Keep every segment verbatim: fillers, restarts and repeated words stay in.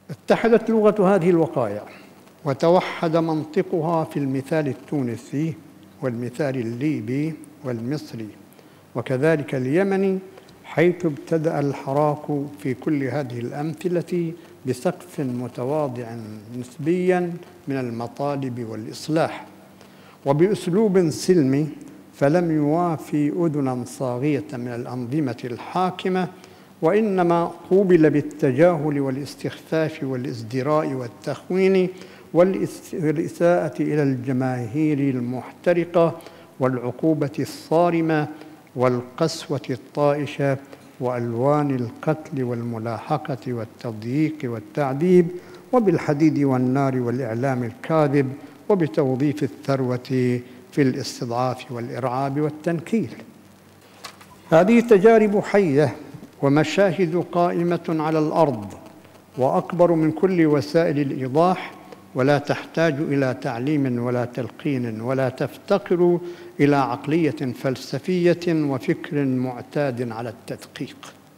اتحدت لغة هذه الوقايع وتوحد منطقها في المثال التونسي والمثال الليبي والمصري وكذلك اليمني، حيث ابتدأ الحراك في كل هذه الأمثلة بسقف متواضع نسبيا من المطالب والإصلاح وبأسلوب سلمي، فلم يوافي أذنا صاغية من الأنظمة الحاكمة، وإنما قوبل بالتجاهل والاستخفاف والازدراء والتخوين والإساءة إلى الجماهير المحترقة والعقوبة الصارمة والقسوة الطائشة وألوان القتل والملاحقة والتضييق والتعذيب وبالحديد والنار والإعلام الكاذب وبتوظيف الثروة في الاستضعاف والإرعاب والتنكيل. هذه تجارب حية ومشاهد قائمة على الأرض وأكبر من كل وسائل الإيضاح، ولا تحتاج إلى تعليم ولا تلقين ولا تفتقر إلى عقلية فلسفية وفكر معتاد على التدقيق.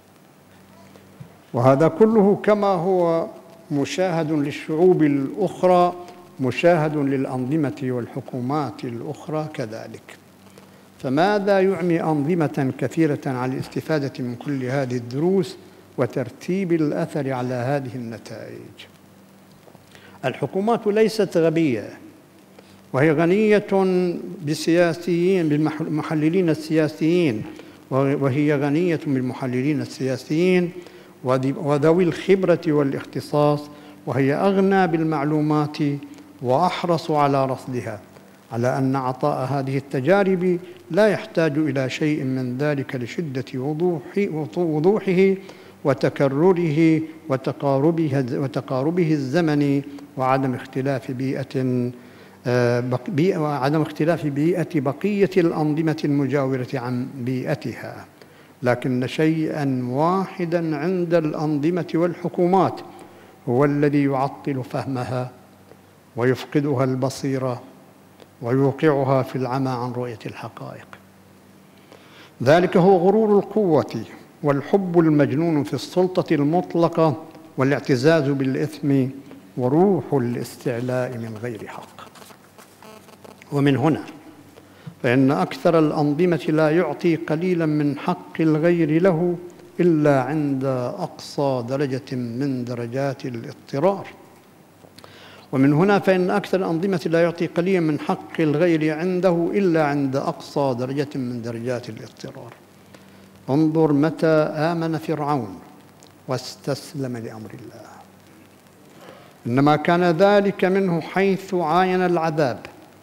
وهذا كله كما هو مشاهد للشعوب الأخرى مشاهد للأنظمة والحكومات الأخرى كذلك. فماذا يعمي أنظمة كثيرة على الاستفادة من كل هذه الدروس وترتيب الأثر على هذه النتائج؟ الحكومات ليست غبية، وهي غنية بسياسيين بالمحللين السياسيين وهي غنية بالمحللين السياسيين وذوي الخبرة والاختصاص، وهي أغنى بالمعلومات وأحرص على رصدها، على أن عطاء هذه التجارب لا يحتاج إلى شيء من ذلك لشدة وضوحه وتكرره وتقاربه, وتقاربه الزمني وعدم اختلاف بيئة وعدم اختلاف بيئة بقية الأنظمة المجاورة عن بيئتها، لكن شيئا واحدا عند الأنظمة والحكومات هو الذي يعطل فهمها ويفقدها البصيرة ويوقعها في العمى عن رؤية الحقائق. ذلك هو غرور القوة والحب المجنون في السلطة المطلقة والاعتزاز بالإثم وروح الاستعلاء من غير حق. ومن هنا فإن أكثر الأنظمة لا يعطي قليلا من حق الغير له إلا عند أقصى درجة من درجات الاضطرار. ومن هنا فإن أكثر الأنظمة لا يعطي قليلا من حق الغير عنده إلا عند أقصى درجة من درجات الاضطرار. انظر متى آمن فرعون واستسلم لأمر الله، إنما كان ذلك منه حيث عاين العذاب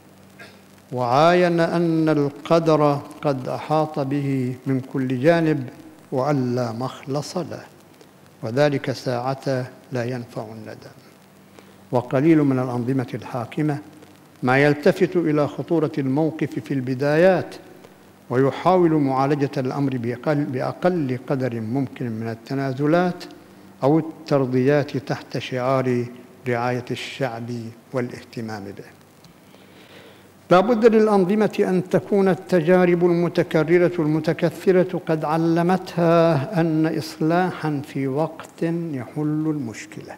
وعاين أن القدر قد أحاط به من كل جانب وأن لا مخلص له، وذلك ساعة لا ينفع الندم. وقليل من الأنظمة الحاكمة ما يلتفت إلى خطورة الموقف في البدايات ويحاول معالجة الأمر بأقل, بأقل قدر ممكن من التنازلات أو الترضيات تحت شعار رعاية الشعب والاهتمام به. لا بد للأنظمة أن تكون التجارب المتكررة المتكثرة قد علمتها أن إصلاحاً في وقت يحل المشكلة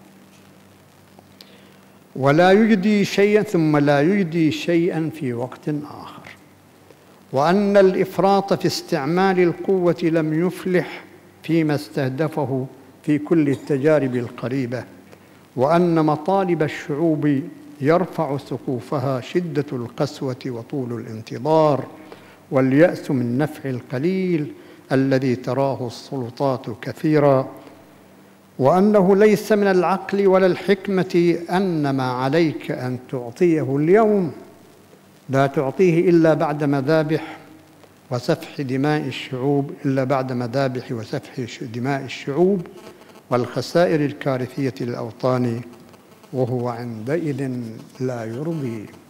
ولا يجدي شيئاً ثم لا يجدي شيئاً في وقت آخر، وأن الإفراط في استعمال القوة لم يفلح فيما استهدفه في كل التجارب القريبة، وأن مطالب الشعوب يرفع سقوفها شدة القسوة وطول الانتظار واليأس من نفع القليل الذي تراه السلطات كثيرا، وأنه ليس من العقل ولا الحكمة أن ما عليك أن تعطيه اليوم لا تعطيه إلا بعد مذابح وسفح دماء الشعوب إلا بعد مذابح وسفح دماء الشعوب والخسائر الكارثية للأوطان، وهو عندئذ لا يرضي.